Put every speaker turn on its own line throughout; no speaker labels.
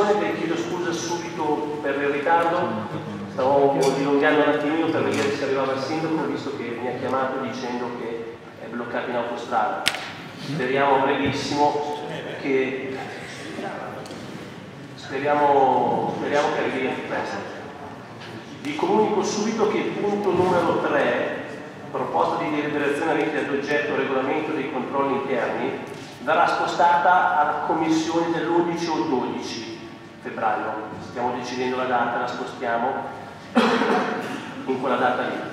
commissione, vi chiedo scusa subito per il ritardo, stavo dilungando un attimino per vedere se arrivava il sindaco, visto che mi ha chiamato dicendo che è bloccato in autostrada. Speriamo brevissimo che arrivi presto. Vi comunico subito che il punto numero 3, proposta di deliberazione avente ad oggetto il regolamento dei controlli interni, verrà spostata alla commissione dell'11 o 12 febbraio. Stiamo decidendo la data, la spostiamo in quella data lì.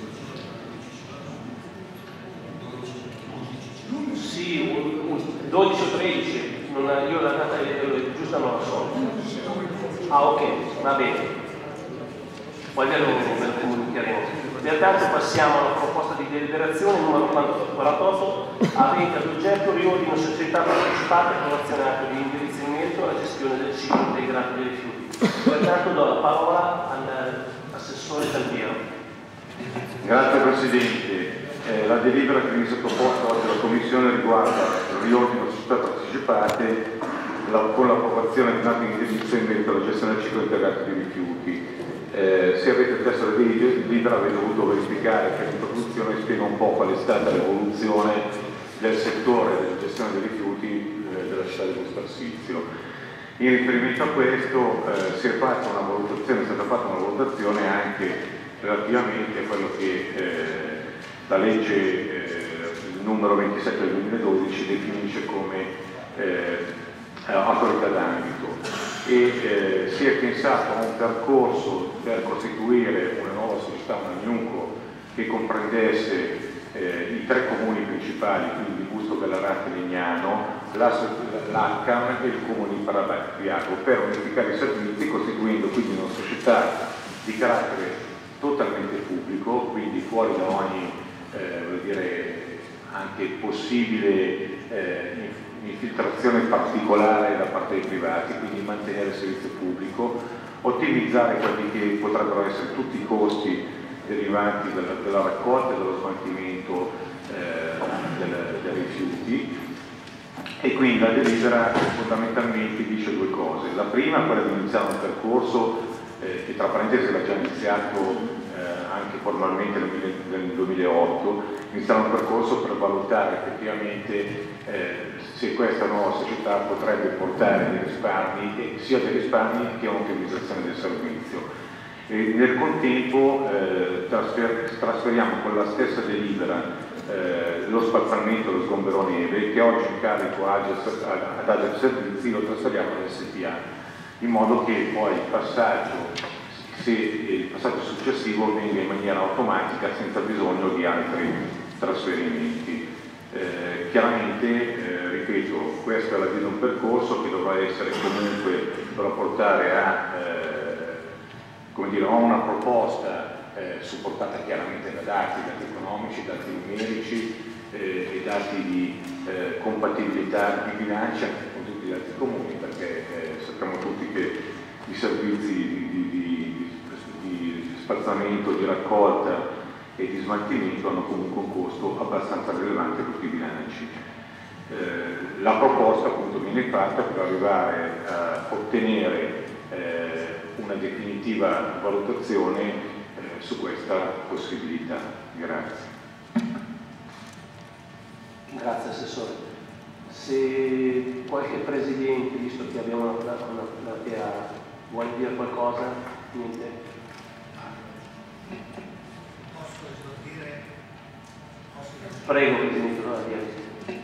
Sì, 12 o 13, io la data giusta non la so. Ah, ok, va bene. Poi ve lo comunicheremo. Pertanto passiamo alla proposta di deliberazione numero 48, avente ad oggetto il riordino società partecipate con l'azionario di indirizzo in merito alla gestione del ciclo integrato dei rifiuti. Pertanto do la parola all'assessore Tampiero.
Grazie Presidente. La delibera che viene sottoposta oggi alla Commissione riguarda il riordino società partecipate con l'approvazione di un atto di indirizzo in merito alla gestione del ciclo integrato dei rifiuti. Se avete il testo della delibera avete dovuto verificare che l'introduzione spiega un po' qual è stata l'evoluzione del settore della gestione dei rifiuti della città di Bustarsizio. In riferimento a questo è stata fatta una valutazione anche relativamente a quello che la legge numero 27 del 2012 definisce come autorità d'ambito. Si è pensato a un percorso per costituire una nuova società, una NUCO, che comprendesse i 3 comuni principali, quindi Busto, Gallarate e Legnano, l'ACAM e il comune di Parabiago, per unificare i servizi, costituendo quindi una società di carattere totalmente pubblico, quindi fuori da ogni anche possibile infiltrazione particolare da parte dei privati, quindi mantenere il servizio pubblico, ottimizzare quelli che potrebbero essere tutti i costi derivanti dalla raccolta e dallo smaltimento dei rifiuti. E quindi la delibera fondamentalmente dice 2 cose. La prima è quella di iniziare un percorso che tra parentesi era già iniziato anche formalmente nel 2008, iniziare un percorso per valutare effettivamente se questa nuova società potrebbe portare dei risparmi, sia dei risparmi che un'ottimizzazione del servizio. E nel contempo trasferiamo con la stessa delibera lo spazzamento dello sgombero neve, che oggi in carico ad Agef Servizi, lo trasferiamo all'SPA, in modo che poi il passaggio successivo avvenga in maniera automatica senza bisogno di altri trasferimenti. Chiaramente, ripeto, questo è l'avvio di un percorso che dovrà essere comunque, dovrà portare a una proposta supportata chiaramente da dati economici, dati numerici e dati di compatibilità di bilancio anche con tutti gli altri comuni, perché sappiamo tutti che i servizi di spazzamento, di raccolta e di smaltimento hanno comunque un costo abbastanza rilevante per tutti i bilanci. La proposta appunto viene fatta per arrivare a ottenere una definitiva valutazione su questa possibilità. Grazie.
Grazie Assessore. Se qualche Presidente, visto che abbiamo una platea, vuole dire qualcosa? Niente? Prego Presidente, non la dire.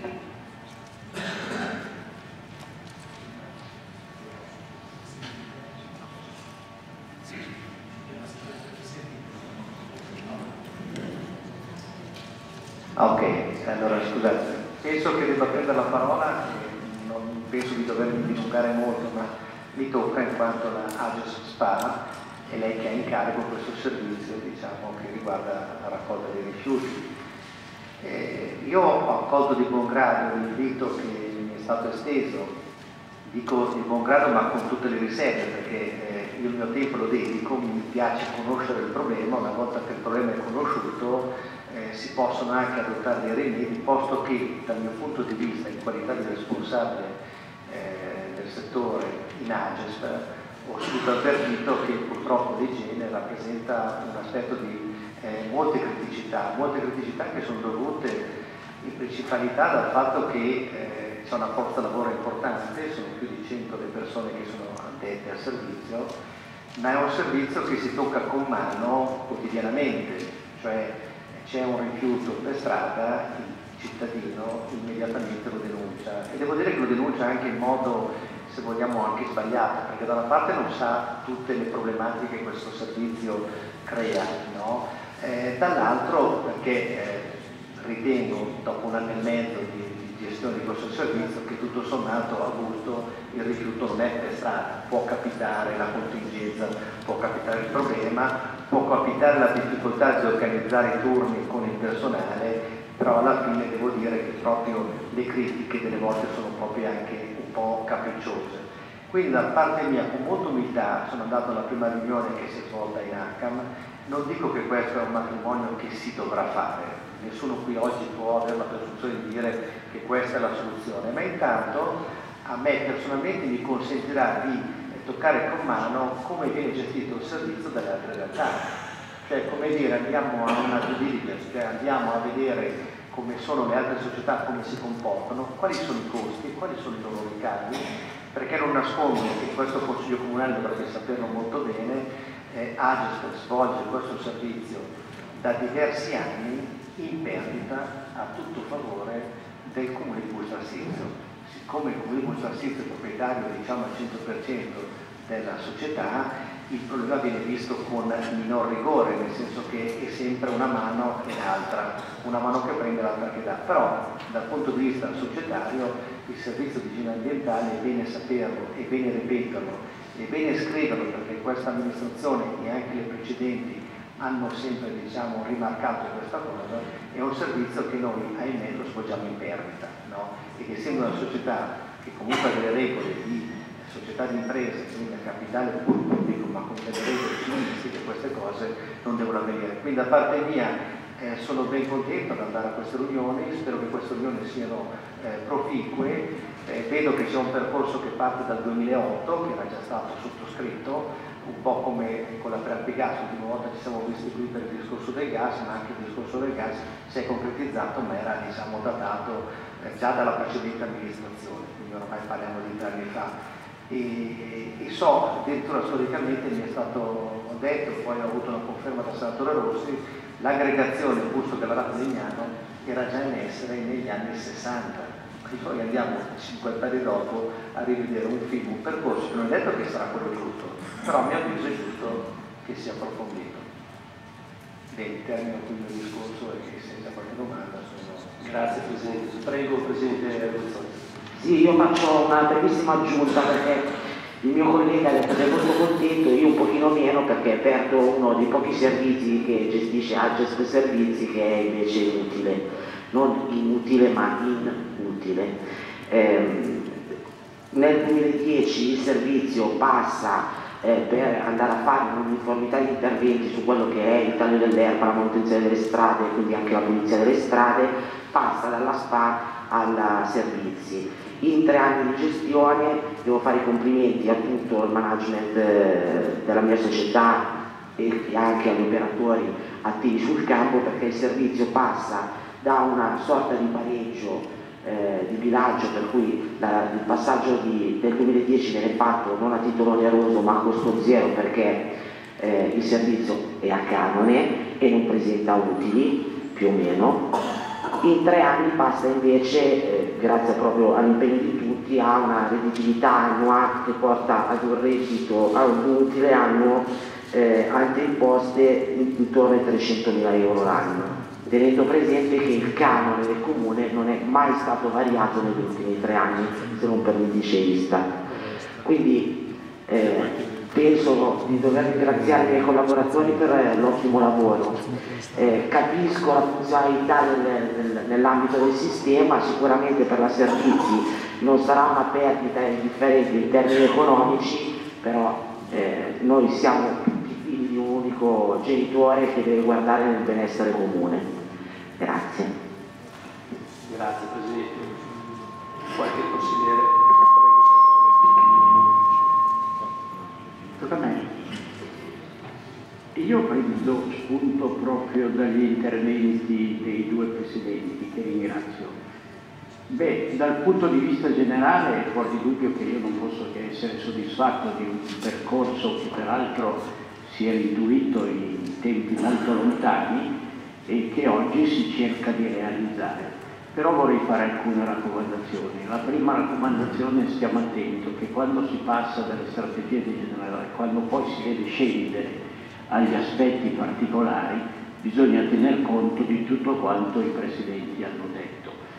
Ok, allora scusate, penso che debba prendere la parola, non penso di dovermi dilungare molto, ma mi tocca in quanto la Agef SPA è lei che ha in carico questo servizio, diciamo, che riguarda la raccolta dei rifiuti. Io ho accolto di buon grado l'invito che mi è stato esteso, dico di buon grado ma con tutte le riserve, perché io il mio tempo lo dedico, mi piace conoscere il problema, una volta che il problema è conosciuto si possono anche adottare dei rimedi, posto che dal mio punto di vista, in qualità di responsabile del settore in Agesp, ho subito avvertito che purtroppo l'igiene rappresenta un aspetto di molte criticità che sono dovute in principalità dal fatto che c'è una forza lavoro importante, sono più di 100 le persone che sono addette al servizio, ma è un servizio che si tocca con mano quotidianamente, cioè c'è un rifiuto per strada, il cittadino immediatamente lo denuncia, e devo dire che lo denuncia anche in modo, se vogliamo, anche sbagliato, perché da una parte non sa tutte le problematiche che questo servizio crea, no? Dall'altro perché ritengo, dopo un anno e mezzo di gestione di questo servizio, che tutto sommato a gusto il rifiuto non è per strada, può capitare la contingenza, può capitare il problema, può capitare la difficoltà di organizzare i turni con il personale, però alla fine devo dire che proprio le critiche delle volte sono proprio anche un po' capricciose. Quindi da parte mia, con molta umiltà, sono andato alla prima riunione che si è svolta in ACAM. Non dico che questo è un matrimonio che si dovrà fare, nessuno qui oggi può avere la presunzione di dire che questa è la soluzione, ma intanto a me personalmente mi consentirà di toccare con mano come viene gestito il servizio dalle altre realtà. Cioè, come dire, andiamo a una due diligence, cioè andiamo a vedere come sono le altre società, come si comportano, quali sono i costi, quali sono i loro ricavi, perché non nascondo che questo Consiglio Comunale dovrebbe saperlo molto bene, Agesp svolge questo servizio da diversi anni in perdita a tutto favore del Comune di Busto-Arsizio. Siccome il Comune di Busto-Arsizio è proprietario, diciamo, al 100% della società, il problema viene visto con minor rigore, nel senso che è sempre una mano e l'altra, una mano che prende e l'altra che dà. Però dal punto di vista societario il servizio di igiene ambientale è bene saperlo, è bene ripeterlo, è bene scriverlo, perché questa amministrazione e anche le precedenti hanno sempre, diciamo, rimarcato questa cosa. È un servizio che noi, ahimè, lo svolgiamo in perdita, no? Ed essendo una società che comunque ha delle regole di società di imprese, quindi a capitale pubblico, ma con delle regole civilistiche, queste cose non devono avvenire. Quindi da parte mia sono ben contento di andare a queste riunioni, spero che queste riunioni siano proficue. Vedo che c'è un percorso che parte dal 2008, che era già stato sottoscritto, un po' come con la Prealpigas. L'ultima volta ci siamo visti qui per il discorso del gas, ma anche il discorso del gas si è concretizzato, ma era, diciamo, datato già dalla precedente amministrazione, quindi ormai parliamo di 3 anni fa. E so, addirittura storicamente mi è stato detto, poi ho avuto una conferma dal senatore Rossi, l'aggregazione Busto Gallarate Legnano era già in essere negli anni 60. Quindi poi andiamo 50 anni dopo a rivedere un film, un percorso che non è detto che sarà quello giusto, però a mio avviso è giusto che sia approfondito. Bene, termino qui il mio discorso e senza qualche domanda sono...
Grazie Presidente. Prego Presidente Ruzzoni.
Sì, io faccio una brevissima aggiunta perché il mio collega è molto contento, io un pochino meno, perché perdo uno dei pochi servizi che gestisce Agesp Servizi, che è invece inutile, non inutile ma inutile. Nel 2010 il servizio passa per andare a fare un'uniformità di interventi su quello che è il taglio dell'erba, la manutenzione delle strade, quindi anche la pulizia delle strade, passa dalla SPA alla Servizi. In 3 anni di gestione devo fare i complimenti a tutto il management della mia società e anche agli operatori attivi sul campo, perché il servizio passa da una sorta di pareggio di bilancio, per cui il passaggio del 2010 viene fatto non a titolo oneroso ma a costo zero, perché il servizio è a canone e non presenta utili, più o meno. In 3 anni passa invece, grazie proprio all'impegno di tutti, a una redditività annua che porta ad un reddito, a un utile annuo ante imposte intorno ai 300.000 euro l'anno, tenendo presente che il canone del comune non è mai stato variato negli ultimi 3 anni, se non per l'indice ISTAT. Quindi penso di dover ringraziare i miei collaboratori per l'ottimo lavoro. Capisco la funzionalità nell'ambito del sistema, sicuramente per la Servizi non sarà una perdita indifferente in termini economici, però noi siamo tutti figli di un unico genitore che deve guardare nel benessere comune. Grazie.
Grazie Presidente. Qualche consigliere? Prego, senatore.
io prendo spunto proprio dagli interventi dei due presidenti, che ringrazio. Beh, dal punto di vista generale è fuori di dubbio che io non posso che essere soddisfatto di un percorso che peraltro si era intuito in tempi molto lontani e che oggi si cerca di realizzare. Però vorrei fare alcune raccomandazioni. La prima raccomandazione: stiamo attenti che quando si passa dalle strategie di generale, quando poi si deve scendere agli aspetti particolari, bisogna tener conto di tutto quanto i presidenti hanno detto.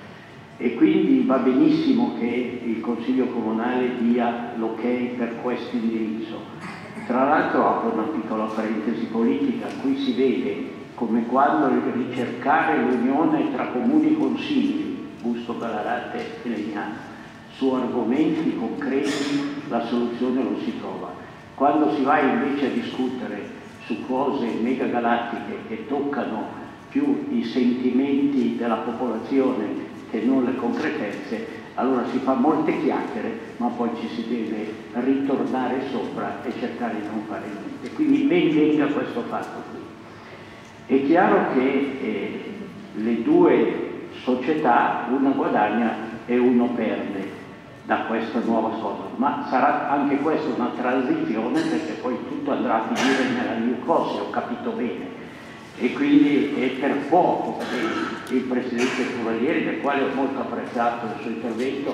E quindi va benissimo che il Consiglio Comunale dia l'ok per questo indirizzo. Tra l'altro apro una piccola parentesi politica: qui si vede come quando ricercare l'unione tra comuni consigli, Busto, Gallarate e Legnano, su argomenti concreti la soluzione non si trova. Quando si va invece a discutere su cose megagalattiche che toccano più i sentimenti della popolazione che non le concretezze, allora si fa molte chiacchiere, ma poi ci si deve ritornare sopra e cercare di non fare niente. Quindi ben venga questo fatto qui. È chiaro che le due società, una guadagna e uno perde da questa nuova cosa, ma sarà anche questa una transizione, perché poi tutto andrà a finire nella new cosa, ho capito bene. E quindi è per poco che il Presidente Cavalieri, del quale ho molto apprezzato il suo intervento,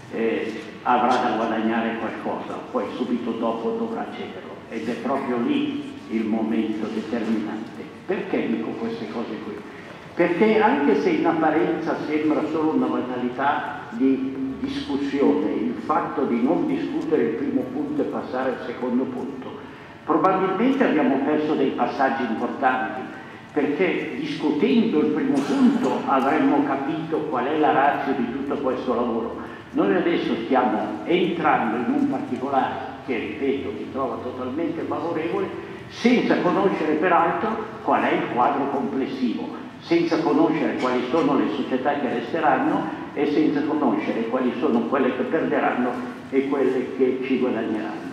avrà da guadagnare qualcosa, poi subito dopo dovrà cederlo, ed è proprio lì il momento determinante. Perché dico queste cose qui? Perché anche se in apparenza sembra solo una banalità di discussione, il fatto di non discutere il primo punto e passare al secondo punto, probabilmente abbiamo perso dei passaggi importanti, perché discutendo il primo punto avremmo capito qual è la ratio di tutto questo lavoro. Noi adesso stiamo entrando in un particolare che, ripeto, mi trovo totalmente favorevole, senza conoscere peraltro qual è il quadro complessivo, senza conoscere quali sono le società che resteranno e senza conoscere quali sono quelle che perderanno e quelle che ci guadagneranno.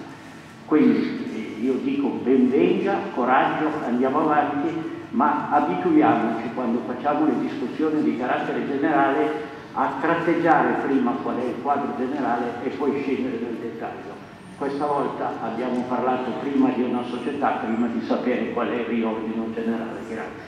Quindi io dico ben venga, coraggio, andiamo avanti, ma abituiamoci, quando facciamo le discussioni di carattere generale, a tratteggiare prima qual è il quadro generale e poi scendere nel dettaglio. Questa volta abbiamo parlato prima di una società, prima di sapere qual è il riordino generale. Grazie.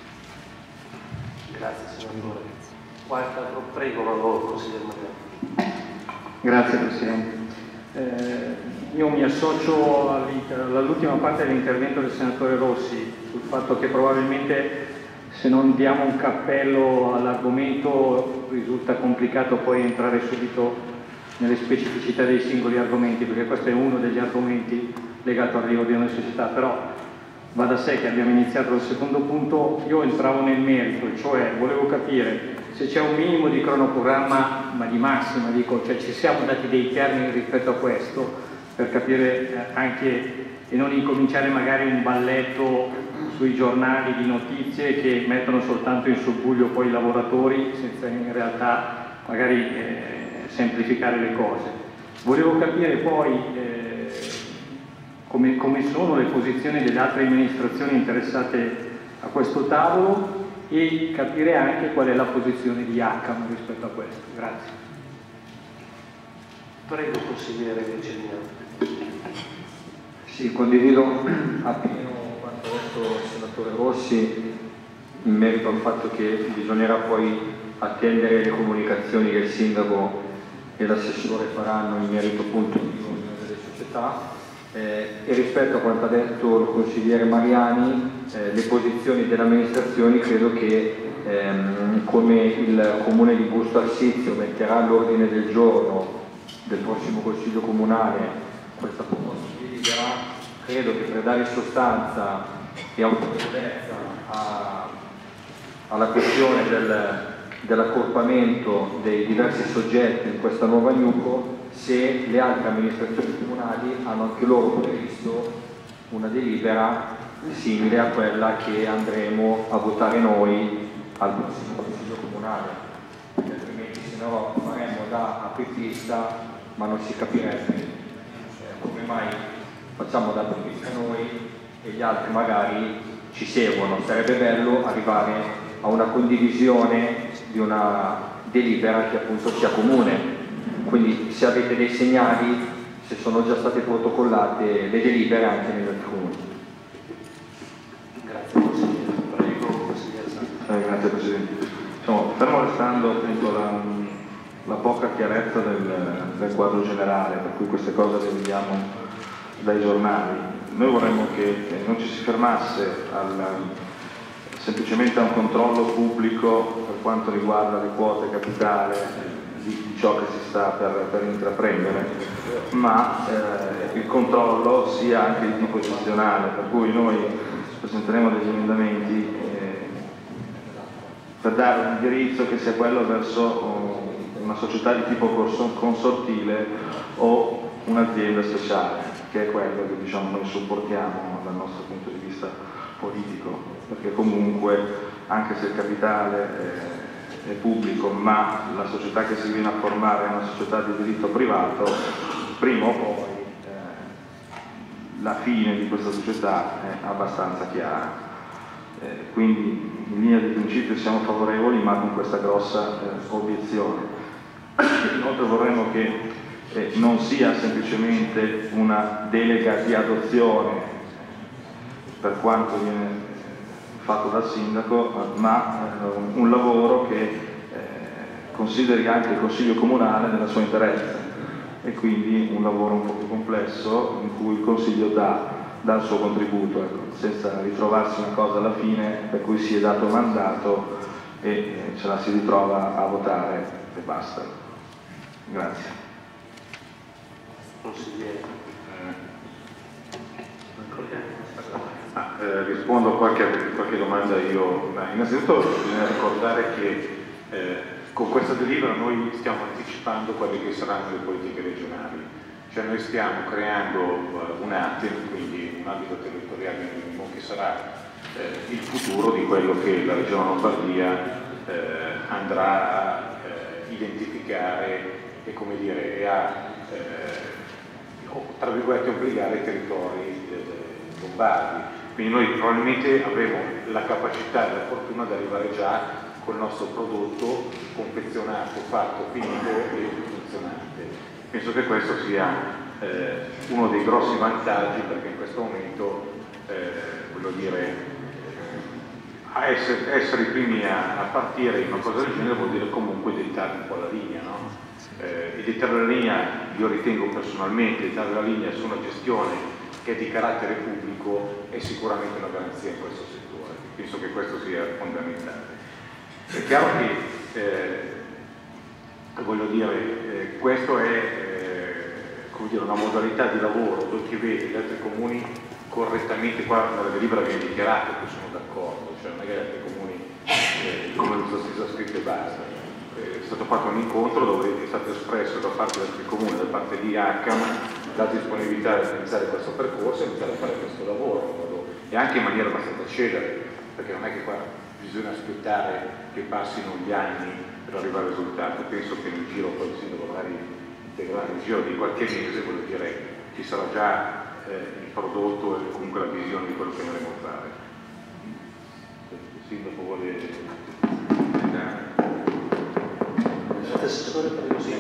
Grazie senatore. Qualche altro prego, consigliere Mariani.
Grazie Presidente. Io mi associo all'ultima parte dell'intervento del senatore Rossi sul fatto che probabilmente se non diamo un cappello all'argomento risulta complicato poi entrare subito nelle specificità dei singoli argomenti, perché questo è uno degli argomenti legato al riordino delle società. Però va da sé che abbiamo iniziato dal secondo punto. Io entravo nel merito, cioè volevo capire se c'è un minimo di cronoprogramma, ma di massima, dico, cioè ci siamo dati dei termini rispetto a questo, per capire anche e non incominciare magari un balletto sui giornali di notizie che mettono soltanto in subbuglio poi i lavoratori senza in realtà magari semplificare le cose. Volevo capire poi come sono le posizioni delle altre amministrazioni interessate a questo tavolo e capire anche qual è la posizione di Accam rispetto a questo. Grazie.
Prego, consigliere Virginiano.
Sì, condivido appieno quanto detto il senatore Rossi in merito al fatto che bisognerà poi attendere le comunicazioni che il sindaco e l'assessore faranno in merito appunto delle società e rispetto a quanto ha detto il consigliere Mariani, le posizioni delle amministrazioni credo che come il comune di Busto Arsizio metterà all'ordine del giorno del prossimo Consiglio Comunale questa proposta di delibera, credo che per dare sostanza e autorevolezza alla questione dell'accorpamento dei diversi soggetti in questa nuova NUCO, se le altre amministrazioni comunali hanno anche loro previsto una delibera simile a quella che andremo a votare noi al prossimo Consiglio Comunale, perché altrimenti se no faremo da apripista ma non si capirebbe come mai facciamo da apripista noi e gli altri magari ci seguono. Sarebbe bello arrivare a una condivisione di una delibera che appunto sia comune. Quindi se avete dei segnali, se sono già state protocollate le delibere anche negli altri comuni.
Grazie consigliere. Prego, consigliere Santi.
Grazie Presidente. Fermo restando appunto la poca chiarezza del quadro generale, per cui queste cose le vediamo dai giornali. Noi vorremmo che non ci si fermasse semplicemente a un controllo pubblico per quanto riguarda le quote capitale di ciò che si sta per intraprendere, ma il controllo sia anche di tipo gestionale, per cui noi presenteremo degli emendamenti per dare un indirizzo che sia quello verso una società di tipo consortile o un'azienda speciale, che è quello che diciamo noi supportiamo dal nostro punto di vista politico, perché comunque anche se il capitale è pubblico, ma la società che si viene a formare è una società di diritto privato, prima o poi la fine di questa società è abbastanza chiara. Quindi in linea di principio siamo favorevoli, ma con questa grossa obiezione. Inoltre vorremmo che non sia semplicemente una delega di adozione per quanto viene fatto dal sindaco, ma un lavoro che consideri anche il Consiglio Comunale nella sua interezza, e quindi un lavoro un po' più complesso in cui il Consiglio dà il suo contributo, ecco, senza ritrovarsi una cosa alla fine per cui si è dato mandato e ce la si ritrova a votare e basta. Grazie.
Consigliere.
Rispondo a qualche domanda io. Innanzitutto bisogna ricordare che con questa delibera noi stiamo anticipando quelle che saranno le politiche regionali, cioè noi stiamo creando un ATEM, quindi un ambito territoriale minimo, che sarà il futuro di quello che la Regione Lombardia andrà a identificare e, come dire, a tra virgolette obbligare i territori lombardi. Quindi noi probabilmente avremo la capacità e la fortuna di arrivare già col nostro prodotto confezionato, fatto, finito e funzionante. Penso che questo sia uno dei grossi vantaggi, perché in questo momento voglio dire, essere i primi a partire in una cosa del genere vuol dire comunque dettare un po' la linea, no? E dettare la linea, io ritengo personalmente, dettare la linea su una gestione che è di carattere pubblico è sicuramente una garanzia in questo settore. Penso che questo sia fondamentale. È chiaro che voglio dire, questo è come dire, una modalità di lavoro dove chi vede gli altri comuni correttamente, qua nella delibera viene dichiarato che sono d'accordo, cioè non è che gli altri comuni come sono scritto e basta. È stato fatto un incontro dove è stato espresso da parte del comune, da parte di ACAM, la disponibilità di iniziare questo percorso e iniziare a fare questo lavoro, e anche in maniera abbastanza celere, perché non è che qua bisogna aspettare che passino gli anni per arrivare al risultato. Penso che nel giro, poi il sindaco magari integrerà, nel giro di qualche mese, voglio dire, ci sarà già il prodotto e comunque la visione di quello che andremo a fare. Il sindaco vuole...
Assessore,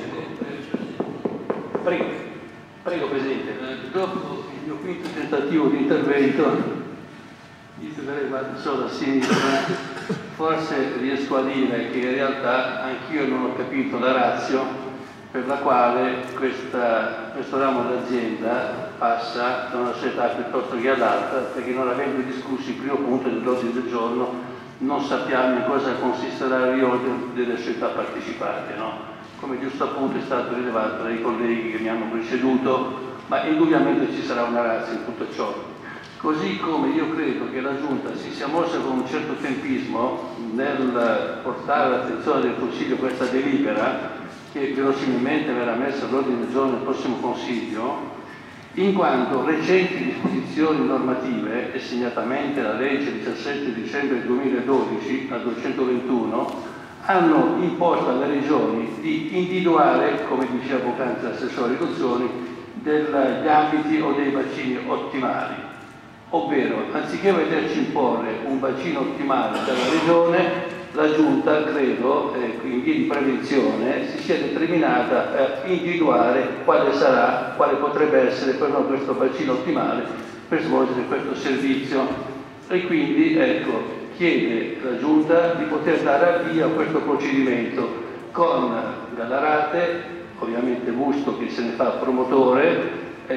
prego. Prego, Presidente.
Dopo il mio quinto tentativo di intervento, visto che lei va solo a sinistra, forse riesco a dire che in realtà anch'io non ho capito la ratio per la quale questo ramo d'azienda passa da una società piuttosto che all'altra, perché non avendo discusso il primo punto dell'ordine del giorno non sappiamo in cosa consisterà il riordino delle società partecipate, no? Come giusto appunto è stato rilevato dai colleghi che mi hanno preceduto, ma indubbiamente ci sarà una razza in tutto ciò. Così come io credo che la Giunta si sia mossa con un certo tempismo nel portare all'attenzione del Consiglio questa delibera, che verosimilmente verrà messa all'ordine del giorno del prossimo Consiglio, in quanto recenti disposizioni normative, e segnatamente la legge 17 dicembre 2012, la 221, hanno imposto alle regioni di individuare, come diceva poc'anzi l'assessore Rigozzoni, degli ambiti o dei bacini ottimali. ovvero anziché vederci imporre un bacino ottimale dalla Regione, la Giunta, credo, in via di prevenzione, si sia determinata a individuare quale potrebbe essere per noi questo bacino ottimale per svolgere questo servizio, e quindi ecco, chiede la Giunta di poter dare avvio a questo procedimento con Gallarate, ovviamente Busto che se ne fa promotore,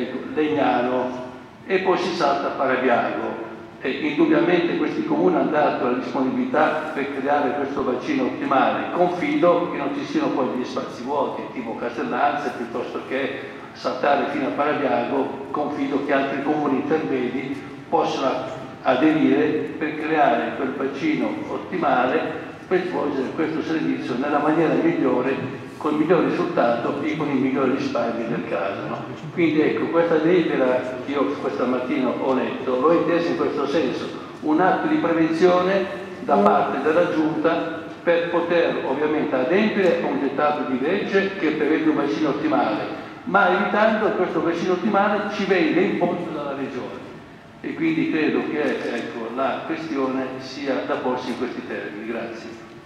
Legnano, e poi si salta a Parabiago. E indubbiamente questi comuni hanno dato la disponibilità per creare questo bacino ottimale. Confido che non ci siano poi degli spazi vuoti tipo Castellanza, piuttosto che saltare fino a Parabiago. Confido che altri comuni intermedi possano aderire per creare quel bacino ottimale per svolgere questo servizio nella maniera migliore, con il miglior risultato e con i migliori risparmi del caso. No? Quindi ecco, questa delibera che io questa mattina ho letto, l'ho intesa in questo senso, un atto di prevenzione da parte della Giunta per poter ovviamente adempiere a un dettato di legge che prevede un bacino ottimale, ma evitando che questo bacino ottimale ci venga imposto dalla Regione. E quindi credo che ecco, la questione sia da porsi in questi termini. Grazie.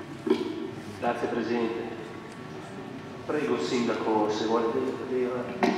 Grazie Presidente. Prego Sindaco, se vuole dire.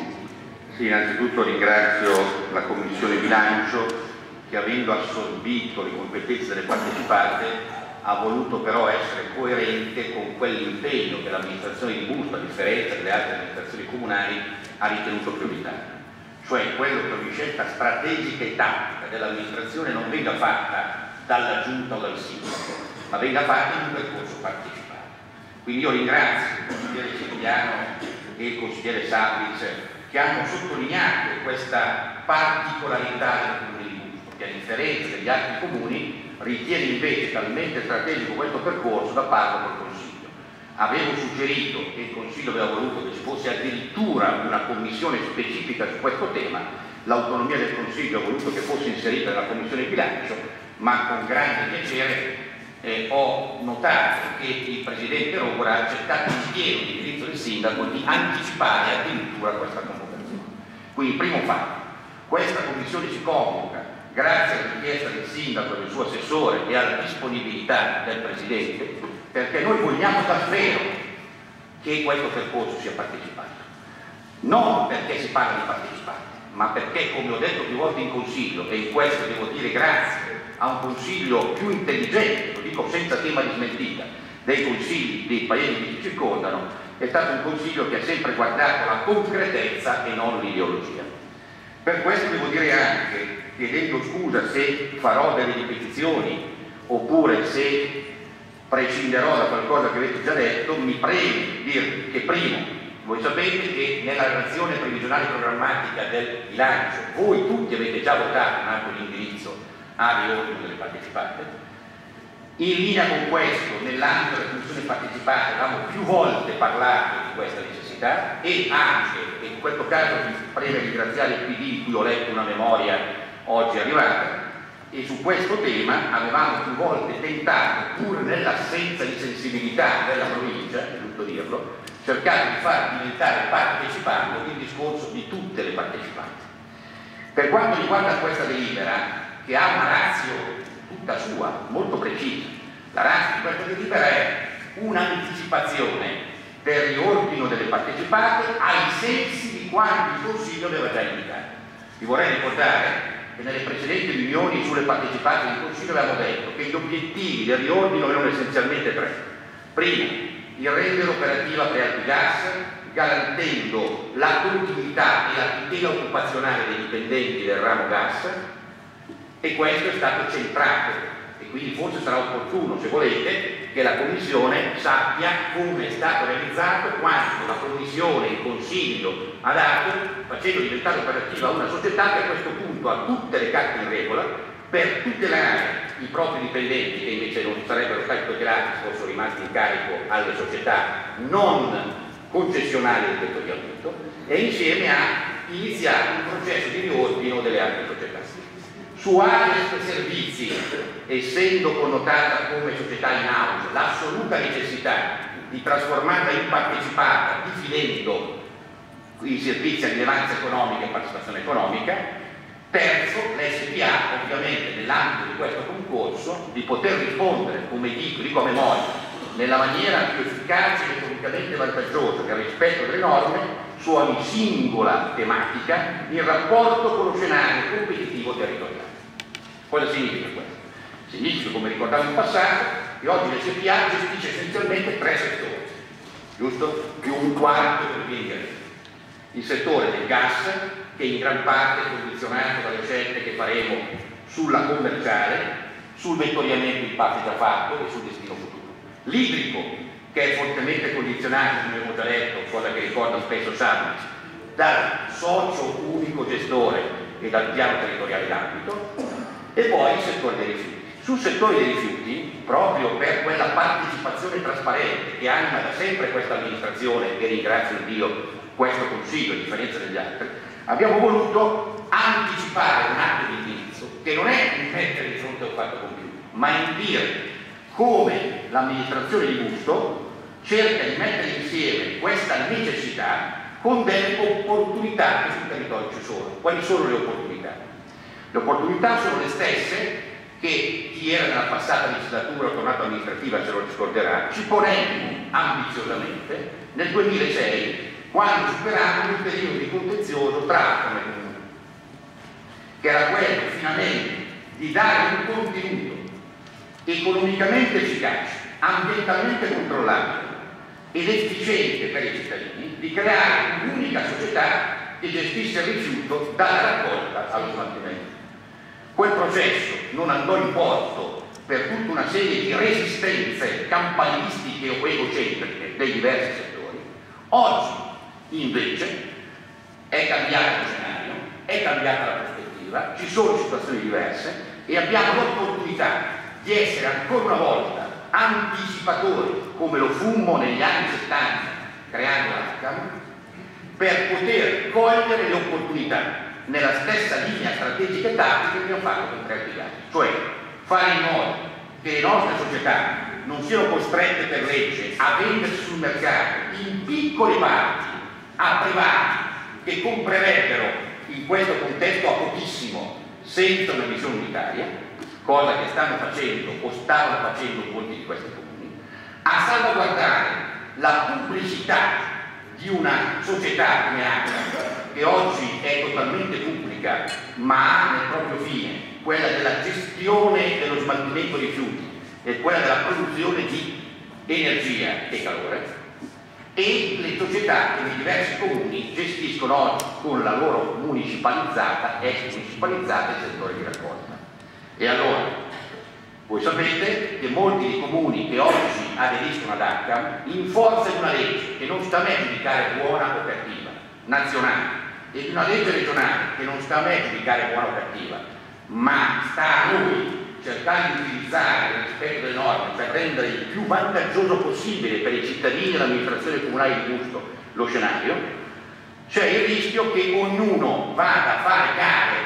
Sì, innanzitutto ringrazio la Commissione Bilancio che, avendo assorbito le competenze delle partecipate, ha voluto però essere coerente con quell'impegno che l'amministrazione di Busto, a differenza delle altre amministrazioni comunali, ha ritenuto prioritario. Cioè quello che ogni scelta strategica e tattica dell'amministrazione non venga fatta dalla Giunta o dal Sindaco, ma venga fatta in un percorso partecipato. Quindi io ringrazio il consigliere Cimiliano e il consigliere Sabric che hanno sottolineato questa particolarità del comune di Busto, che a differenza degli altri comuni ritiene invece talmente strategico questo percorso da farlo col Consiglio. Avevo suggerito e il Consiglio aveva voluto che ci fosse addirittura una commissione specifica su questo tema, l'autonomia del Consiglio ha voluto che fosse inserita nella Commissione Bilancio, ma con grande piacere ho notato che il Presidente Rogora ha accettato in pieno l'indirizzo del Sindaco di anticipare addirittura questa convocazione. Quindi, primo fatto, questa Commissione si convoca grazie alla richiesta del Sindaco e del suo assessore e alla disponibilità del Presidente, perché noi vogliamo davvero che questo percorso sia partecipato. Non perché si parla di partecipati, ma perché, come ho detto più volte in Consiglio, e in questo devo dire grazie a un Consiglio più intelligente, lo dico senza tema di smentita, dei consigli dei paesi che ci circondano, è stato un Consiglio che ha sempre guardato la concretezza e non l'ideologia. Per questo devo dire anche, chiedendo scusa se farò delle ripetizioni oppure se prescinderò da qualcosa che avete già detto, mi preme dirvi che primo, voi sapete che nella relazione previsionale programmatica del bilancio voi tutti avete già votato un atto di indirizzo a riordino delle partecipate. In linea con questo, nell'ambito delle funzioni partecipate avevamo più volte parlato di questa necessità e anche, e in questo caso mi preme ringraziare il PD di cui ho letto una memoria oggi arrivata, e su questo tema avevamo più volte tentato, pur nell'assenza di sensibilità della provincia, è giusto dirlo, cercare di far diventare partecipante il discorso di tutte le partecipanti. Per quanto riguarda questa delibera, che ha una ratio tutta sua, molto precisa, la ratio di questa delibera è un'anticipazione del riordino delle partecipate ai sensi di quanto il Consiglio aveva già indicato. Vi vorrei ricordare che nelle precedenti riunioni sulle partecipate del Consiglio avevamo detto che gli obiettivi del riordino erano essenzialmente tre. Primo, il rendere operativa Prealpigas, garantendo la continuità e la tutela occupazionale dei dipendenti del ramo gas, e questo è stato centrato, e quindi forse sarà opportuno, se volete, che la Commissione sappia come è stato realizzato quando la Commissione, il Consiglio ha dato, facendo diventare operativa una società che a questo punto ha tutte le carte in regola per tutelare i propri dipendenti, che invece non sarebbero stati tutelati se fossero rimasti in carico alle società non concessionarie del territoriamento, e insieme ha iniziato un processo di riordino delle altre società. Su Ages Servizi, essendo connotata come società in house, l'assoluta necessità di trasformarla in partecipata, definendo i servizi a rilevanza economica e partecipazione economica, Terzo, l'SPA ovviamente nell'ambito di questo concorso di poter rispondere, come dico a memoria, nella maniera più efficace e economicamente vantaggiosa nel rispetto delle norme su ogni singola tematica in rapporto con lo scenario competitivo territoriale. Cosa significa questo? Significa, come ricordavo in passato, che oggi l'SPA gestisce essenzialmente 3 settori, giusto? Più un quarto per via indietro. Il settore del gas, che in gran parte è condizionato dalle scelte che faremo sulla commerciale, sul vettoriamento in parte già fatto e sul destino futuro. L'idrico, che è fortemente condizionato, come abbiamo già detto, cosa che ricorda spesso Sami, dal socio unico gestore e dal piano territoriale d'ambito, e poi il settore dei rifiuti. Sul settore dei rifiuti, proprio per quella partecipazione trasparente che anima da sempre questa amministrazione, e ringrazio Dio questo Consiglio, a differenza degli altri, abbiamo voluto anticipare un atto di indirizzo che non è il mettere di fronte a un fatto compiuto, ma il dire come l'amministrazione di gusto cerca di mettere insieme questa necessità con delle opportunità che sul territorio ci sono. Quali sono le opportunità? Le opportunità sono le stesse che chi era nella passata legislatura o tornata amministrativa se lo ricorderà, ci ponemmo ambiziosamente nel 2006 quando superammo il periodo di contenzioso tra Alcamo e Comune, che era quello finalmente di dare un contenuto economicamente efficace, ambientalmente controllabile ed efficiente per i cittadini, di creare un'unica società che gestisse il rifiuto dalla raccolta allo smaltimento. Quel processo non andò in porto per tutta una serie di resistenze campanilistiche o egocentriche dei diversi settori. Oggi invece è cambiato lo scenario, è cambiata la prospettiva, ci sono situazioni diverse e abbiamo l'opportunità di essere ancora una volta anticipatori, come lo fummo negli anni 70 creando l'ACAM, per poter cogliere le opportunità nella stessa linea strategica e tattica che abbiamo fatto con 3 altri casi, cioè fare in modo che le nostre società non siano costrette per legge a vendersi sul mercato in piccole parti a privati che comprerebbero in questo contesto a pochissimo senza una visione unitaria, cosa che stanno facendo o stavano facendo molti di questi comuni, a salvaguardare la pubblicità di una società come ACAM, che oggi è totalmente pubblica, ma ha nel proprio fine quella della gestione dello smaltimento dei rifiuti e quella della produzione di energia e calore, e le società che nei diversi comuni gestiscono oggi con la loro municipalizzata, ex municipalizzata, il settore di raccolta. E allora, voi sapete che molti dei comuni che oggi aderiscono ad ACAM, in forza di una legge che non sta a me giudicare buona o cattiva, nazionale, e di una legge regionale che non sta a me giudicare buona o cattiva, ma sta a noi cercare di utilizzare il rispetto delle norme per rendere il più vantaggioso possibile per i cittadini e l'amministrazione comunale di gusto lo scenario, c'è il rischio che ognuno vada a fare gare,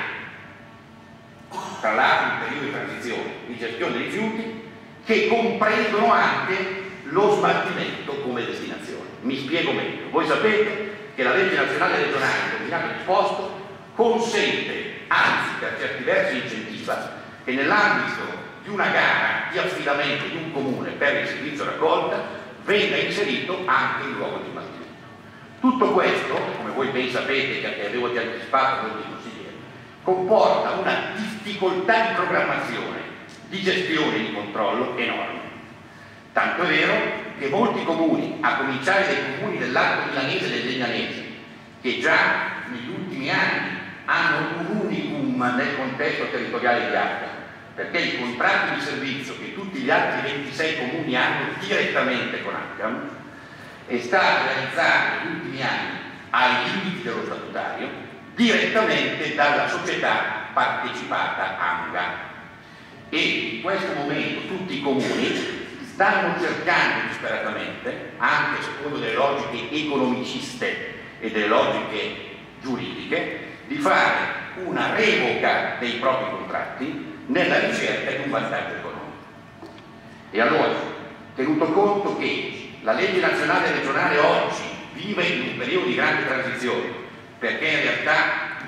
tra l'altro in periodo di transizione, di gestione dei rifiuti, che comprendono anche lo smaltimento come destinazione. Mi spiego meglio. Voi sapete che la legge nazionale e regionale in combinato disposto consente, anzi per certi versi incentiva, che nell'ambito di una gara di affidamento di un comune per il servizio raccolta venga inserito anche il luogo di smaltimento. Tutto questo, come voi ben sapete, che avevo già anticipato con i consiglieri, comporta una difficoltà di programmazione, di gestione e di controllo enorme. Tanto è vero che molti comuni, a cominciare dai comuni dell'arco milanese e del Legnanese, che già negli ultimi anni hanno un unicum nel contesto territoriale di ACAM, perché i contratti di servizio che tutti gli altri 26 comuni hanno direttamente con ACAM è stato realizzato negli ultimi anni ai limiti dello statutario direttamente dalla società partecipata ANGA, e in questo momento tutti i comuni stanno cercando disperatamente, anche secondo delle logiche economiciste e delle logiche giuridiche, di fare una revoca dei propri contratti nella ricerca di un vantaggio economico. E allora, tenuto conto che la legge nazionale e regionale oggi vive in un periodo di grande transizione, perché in realtà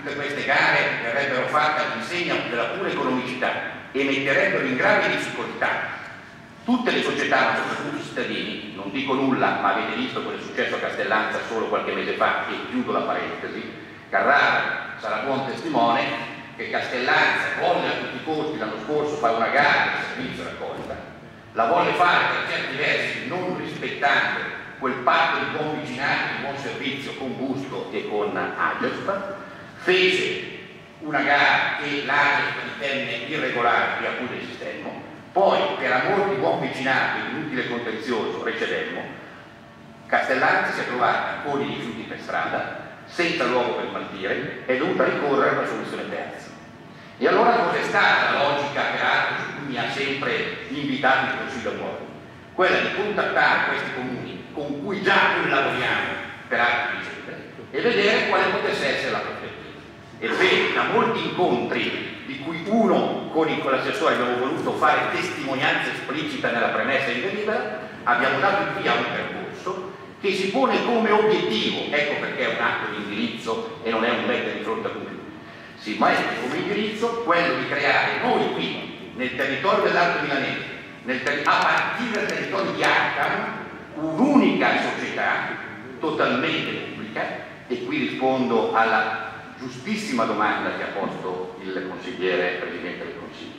tutte queste gare verrebbero fatte all'insegna della pura economicità e metterebbero in grave difficoltà tutte le società, ma soprattutto i cittadini. Non dico nulla, ma avete visto cosa è successo a Castellanza solo qualche mese fa, e chiudo la parentesi. Carrara sarà buon testimone che Castellanza volle a tutti i costi l'anno scorso fare una gara di servizio raccolta, la volle fare per certi versi non rispettando quel patto di buon vicinato, di buon servizio con Busto e con Agef, fece una gara che l'Agef ritenne irregolare e a cui resistemmo, poi per amor di buon vicinato e inutile contenzioso recedemmo. Castellanza si è trovata con i rifiuti per strada, senza luogo per smaltire, è dovuta ricorrere a una soluzione terza. E allora cos'è stata la logica, peraltro, su cui mi ha sempre invitato il Consiglio a muovere? Quella di contattare questi comuni con cui già noi lavoriamo per altre vicende e vedere quale potesse essere la prospettiva. Ebbene, da molti incontri, di cui uno con l'assessore abbiamo voluto fare testimonianza esplicita nella premessa in delibera, abbiamo dato il via a un percorso che si pone come obiettivo, ecco perché è un atto di indirizzo e non è un mettere di fronte a compiuti, si mette come indirizzo quello di creare noi qui, nel territorio dell'Alto Milanese, a partire dal territorio di Arcam, un'unica società totalmente pubblica, e qui rispondo alla giustissima domanda che ha posto il consigliere Presidente del Consiglio.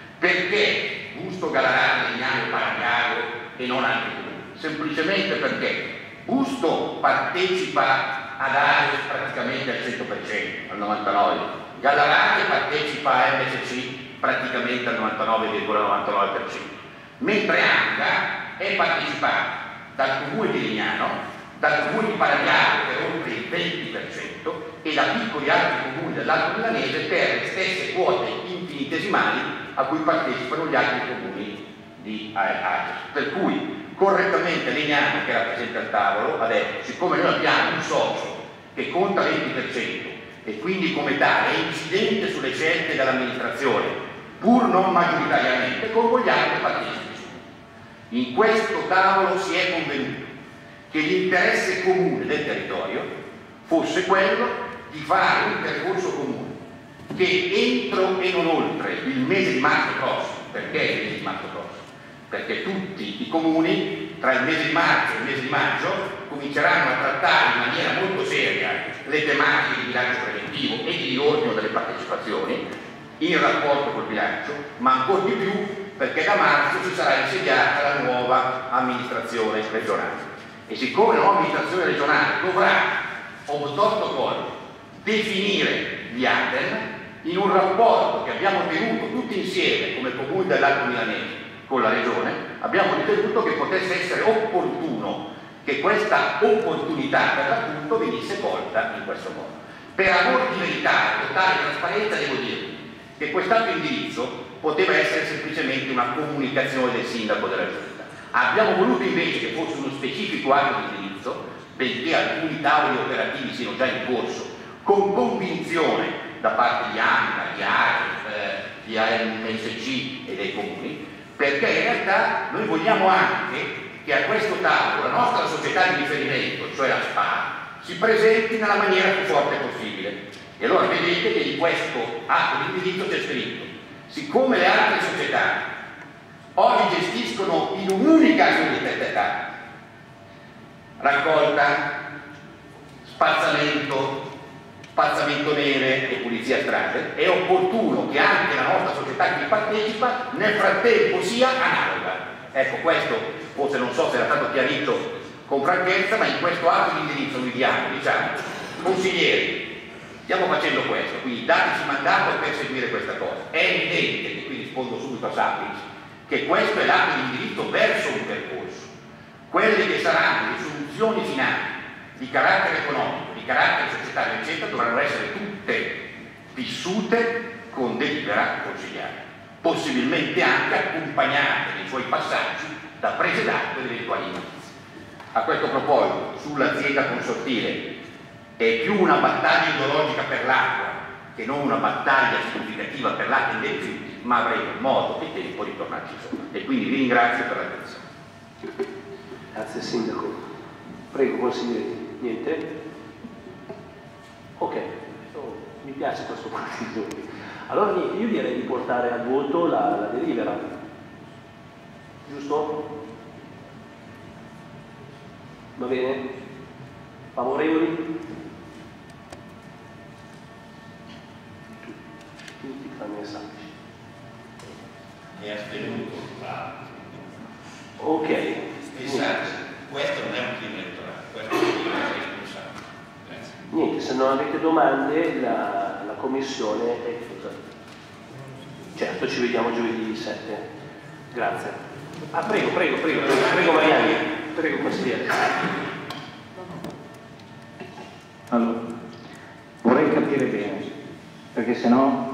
Perché Busto, Gallarate, Legnano, Paragnaro e non altri comuni? Semplicemente perché Busto partecipa ad Agef praticamente al 100%, al 99%, Gallarate partecipa a MSC praticamente al 99,99%, mentre Anga è partecipata dal comune di Legnano, dal comune di Paragnaro per oltre il 20% e da piccoli altri comuni dell'Alto Milanese per le stesse quote infinitesimali a cui partecipano gli altri comuni di Agef. Per cui correttamente Legnano, che era presente al tavolo, ha detto: siccome noi abbiamo un socio che conta 20% e quindi come tale è incidente sulle scelte dell'amministrazione, pur non maggioritariamente, convogliamo che partecipi. In questo tavolo si è convenuto che l'interesse comune del territorio fosse quello di fare un percorso comune che entro e non oltre il mese di marzo prossimo, perché il mese di marzo prossimo? Perché tutti i comuni tra il mese di marzo e il mese di maggio cominceranno a trattare in maniera molto seria le tematiche di bilancio preventivo e di riordino delle partecipazioni in rapporto col bilancio, ma ancora di più perché da marzo ci sarà insediata la nuova amministrazione regionale. E siccome la nuova amministrazione regionale dovrà, obtorto definire gli ATEM in un rapporto che abbiamo tenuto tutti insieme come comuni dell'Alto Milanese con la regione, abbiamo ritenuto che potesse essere opportuno che questa opportunità per l'appunto venisse colta in questo modo. Per amor di verità e totale trasparenza devo dire che quest'atto indirizzo poteva essere semplicemente una comunicazione del sindaco della giunta. Abbiamo voluto invece che fosse uno specifico atto di indirizzo, benché alcuni tavoli operativi siano già in corso, con convinzione da parte di AMCA, di Agef, di AMSC e dei comuni, perché in realtà noi vogliamo anche che a questo tavolo la nostra società di riferimento, cioè la SPA, si presenti nella maniera più forte possibile. E allora vedete che in questo atto di indirizzo c'è scritto: siccome le altre società oggi gestiscono in un'unica solidarietà raccolta, spazzamento nere e pulizia strade, è opportuno che anche la nostra società che partecipa nel frattempo sia analoga. Ecco, questo forse non so se era stato chiarito con franchezza, ma in questo atto di indirizzo noi diciamo, consiglieri, stiamo facendo questo, quindi dateci mandato per seguire questa cosa. È evidente, che qui rispondo subito a Sapic, che questo è l'atto di indirizzo verso un percorso. Quelle che saranno le soluzioni finali di carattere economico, di carattere societario, eccetera, dovranno essere tutte vissute con delibera consigliare, possibilmente anche accompagnate nei suoi passaggi da prese d'atto ed eventuali notizie. A questo proposito, sull'azienda consortile, è più una battaglia ideologica per l'acqua che non una battaglia significativa per l'acqua dei rifiuti, ma avremo modo e tempo di tornarci sopra. E quindi vi ringrazio per l'attenzione.
Grazie Sindaco. Prego consigliere. Niente? Ok, mi mi piace questo quanti giorni. Allora niente, io direi di portare al voto la delibera, giusto? Va bene? Favorevoli? Tutti fanno i saggi.
È astenuto.
Ok.
Questo non è un crimine elettorale, questo è un crimine responsabile. Grazie.
Niente, se non avete domande la commissione è chiusa. Certo, ci vediamo giovedì 7. Grazie. Ah, prego Mariani, prego consigliere.
Allora, vorrei capire bene, perché sennò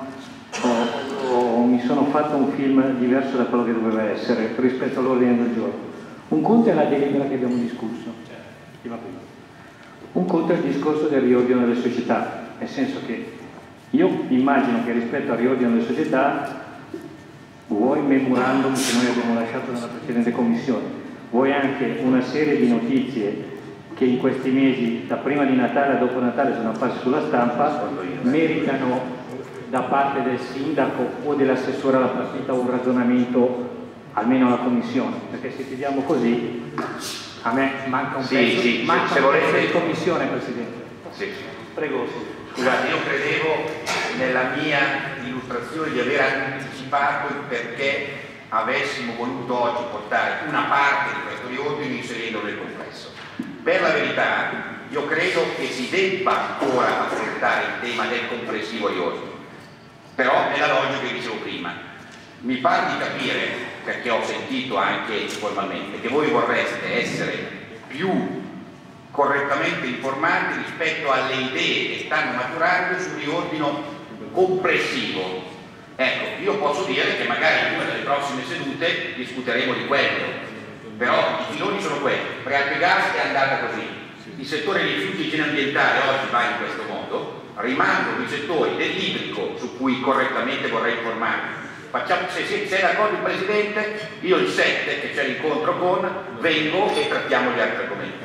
mi sono fatto un film diverso da quello che doveva essere rispetto all'ordine del giorno. Un conto è la delibera che abbiamo discusso, che va bene. Un conto è il discorso del riordino delle società, nel senso che io immagino che rispetto al riordino delle società, vuoi memorandum che noi abbiamo lasciato nella precedente commissione, vuoi anche una serie di notizie che in questi mesi, da prima di Natale a dopo Natale, sono apparse sulla stampa, meritano da parte del sindaco o dell'assessore alla partita un ragionamento almeno alla commissione, perché se chiudiamo così a me manca un pezzo, manca un pezzo di commissione, Presidente.
Sì.
Prego.
Scusate, io credevo nella mia illustrazione di aver anticipato il perché avessimo voluto oggi portare una parte di questo riordino inserendolo nel complesso. Per la verità, io credo che si debba ancora affrontare il tema del complessivo riordino, però nella logica che dicevo prima. Mi pare di capire, perché ho sentito anche informalmente, che voi vorreste essere più correttamente informati rispetto alle idee che stanno maturando sul riordino complessivo. Ecco, io posso dire che magari in una delle prossime sedute discuteremo di quello, però i filoni sono quelli. Prealpe Gas è andata così, il settore dei rifiuti e igiene ambientale oggi va in questo modo, rimangono i settori dell'idrico su cui correttamente vorrei informarvi. Se è d'accordo il Presidente, io il 7 che c'è l'incontro con, vengo e trattiamo gli altri argomenti.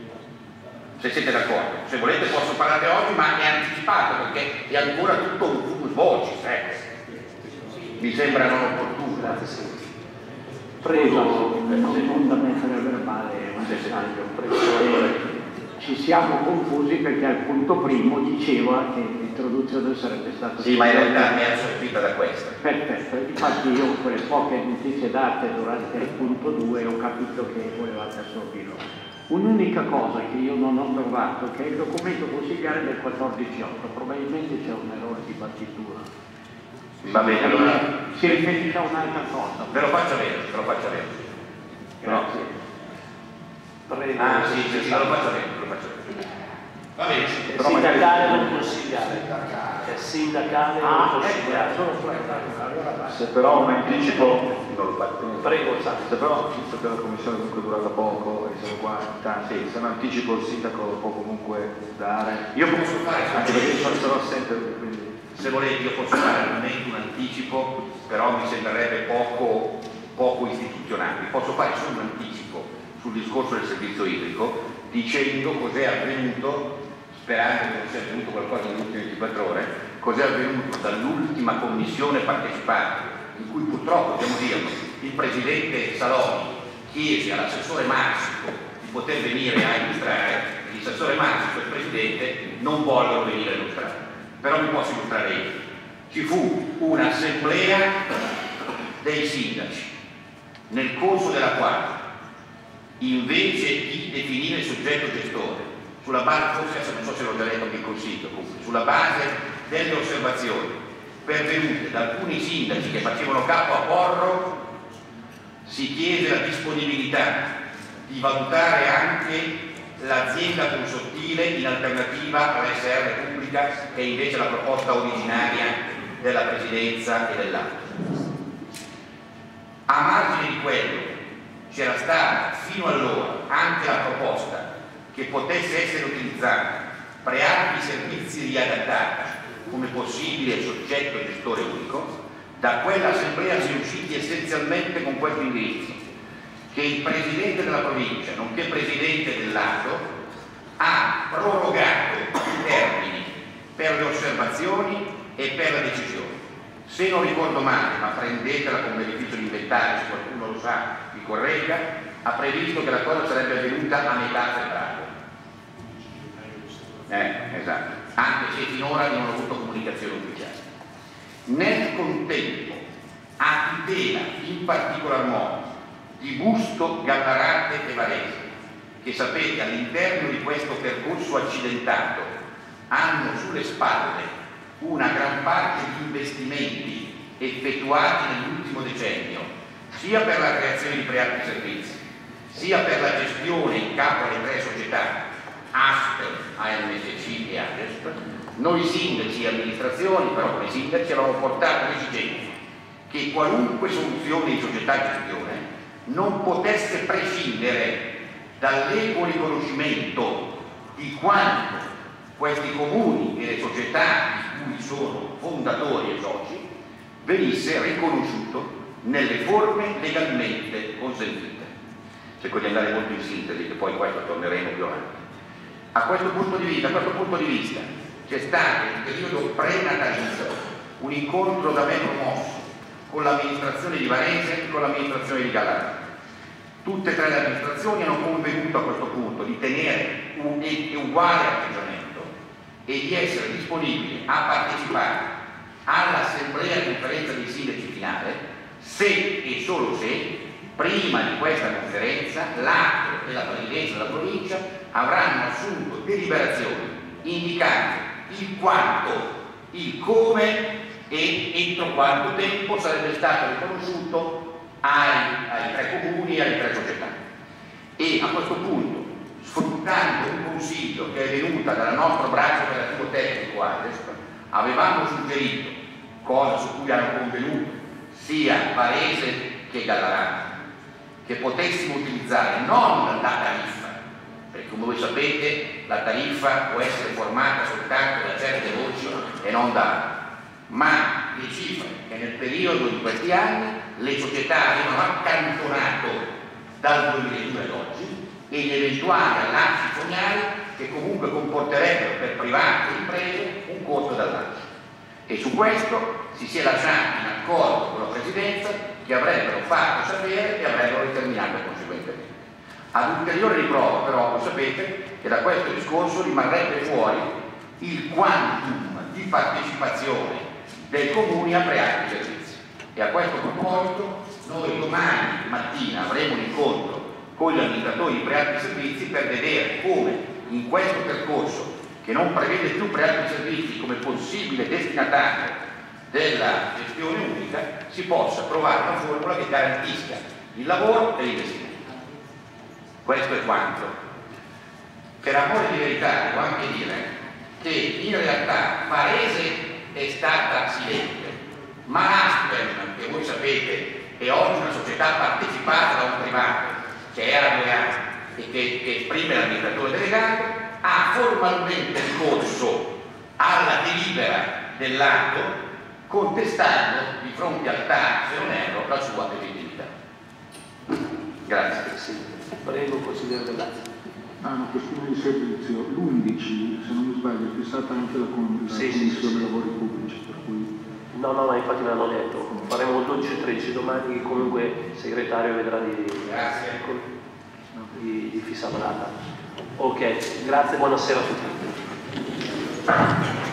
Se siete d'accordo, se volete posso parlare oggi, ma è anticipato perché è ancora tutto un fumus vocis, mi sembra non opportuno.
Grazie.
Prego, secondo me nel verbale un dettaglio, prego. Ci siamo confusi perché al punto primo diceva che l'introduzione sarebbe stata...
Sì, ma in realtà mi ha sorpresa da questa.
Perfetto, infatti io quelle poche notizie date durante il punto 2 ho capito che volevate assorbirlo. Un'unica cosa che io non ho trovato, che è il documento consigliare del 14/8, probabilmente c'è un errore di battitura.
Va bene, allora...
Si riferisce a un'altra cosa.
Ve lo faccio avere,
Grazie.
Prego. Ah sì, lo faccio avere, Va bene.
È sindacale non consigliare. È sindacale non consigliare.
Se però un anticipo...
Prego,
se però, visto che la commissione comunque è durata poco e siamo qua in tanti, se un anticipo il sindaco lo può comunque dare.
Io posso fare,
anche perché io sono assente, quindi...
Se volete io posso fare al momento un anticipo, però mi sembrerebbe poco istituzionale. Posso fare solo un anticipo sul discorso del servizio idrico, dicendo cos'è avvenuto, sperando che non sia avvenuto qualcosa nelle ultime 24 ore, cos'è avvenuto dall'ultima commissione partecipante, in cui purtroppo, dobbiamo dirlo, il Presidente Saloni chiese all'assessore Marsico di poter venire a illustrare, l'assessore Marsico e il Presidente non vogliono venire a illustrare. Però mi posso illustrare io. Ci fu un'assemblea dei sindaci, nel corso della quale, invece di definire il soggetto gestore, sulla base, forse non so se l'ho già detto anche in consiglio, comunque, sulla base delle osservazioni pervenute da alcuni sindaci che facevano capo a Porro, si chiese la disponibilità di valutare anche l'azienda consortile in alternativa alla SR pubblica, che è invece la proposta originaria della Presidenza e dell'Atto. A margine di quello c'era stata fino allora anche la proposta che potesse essere utilizzata Prealpi Servizi riadattata come possibile soggetto gestore unico. Da quell'assemblea si è usciti essenzialmente con questo indirizzo, che il Presidente della provincia, nonché Presidente dell'Atto, ha prorogato i termini per per le osservazioni e per la decisione. Se non ricordo male, ma prendetela con beneficio di inventario, se qualcuno lo sa vi corregga, ha previsto che la cosa sarebbe avvenuta a metà febbraio. Esatto, anche se finora non ho avuto comunicazione ufficiale. Nel contempo, a tutela in particolar modo di Busto, Gallarate e Varese, che sapete all'interno di questo percorso accidentato hanno sulle spalle una gran parte di investimenti effettuati nell'ultimo decennio, sia per la creazione di prealti servizi, sia per la gestione in capo alle 3 società, Aspen, AMSC e Adest. Noi sindaci e amministrazioni, però come sindaci, avevamo portato l'esigenza che qualunque soluzione di società di gestione non potesse prescindere dall'equo riconoscimento di quanto questi comuni e le società di cui sono fondatori e soci venisse riconosciuto nelle forme legalmente consentite. Cerco di andare molto in sintesi, che poi questo torneremo più avanti. A questo punto di vista c'è stato nel periodo prenatalizio un incontro da me promosso con l'amministrazione di Varese e con l'amministrazione di Gallarate. Tutte e 3 le amministrazioni hanno convenuto a questo punto di tenere un uguale atteggiamento e di essere disponibili a partecipare all'assemblea conferenza dei sindaci finale se e solo se prima di questa conferenza l'atto e la presidenza della provincia avranno assunto deliberazioni indicando il quanto, il come e entro quanto tempo sarebbe stato riconosciuto ai 3 comuni e alle 3 società. E a questo punto, sfruttando un consiglio che è venuta dal nostro braccio operativo tecnico ADESP, avevamo suggerito, cosa su cui hanno convenuto sia Varese che Gallarate, che potessimo utilizzare non la tariffa, perché come voi sapete la tariffa può essere formata soltanto da certe voci e non da altre, ma le cifre che nel periodo di questi anni le società avevano accantonato dal 2002 ad oggi e gli eventuali allacci fognari che comunque comporterebbero per privati e imprese un costo d'allaccio. E su questo si è lasciati in accordo con la Presidenza che avrebbero fatto sapere e avrebbero determinato conseguentemente. Ad ulteriore riprova però voi sapete che da questo discorso rimarrebbe fuori il quantum di partecipazione dei comuni a prealti servizi. E a questo proposito noi domani mattina avremo un incontro con gli amministratori di prealti servizi per vedere come in questo percorso, che non prevede più prealti servizi come possibile destinatario della gestione unica, si possa trovare una formula che garantisca il lavoro e l'investimento. Questo è quanto. Per amore di verità devo anche dire che in realtà Varese è stata silente, ma Aspen, che voi sapete è oggi una società partecipata da un privato che era 2 anni e che esprime l'amministratore delegato, ha formalmente ricorso alla delibera dell'atto contestando di fronte al TAR, se non erro, la sua legittimità. Grazie.
Prego, consigliere Dell'Azio.
Una questione di servizio. L'11, se non mi sbaglio, è fissata anche la Commissione Lavori Pubblici, per cui...
No, infatti me l'hanno detto. Faremo il 12 e 13 domani, comunque il segretario vedrà di fissare la data. Ok, grazie, buonasera a tutti.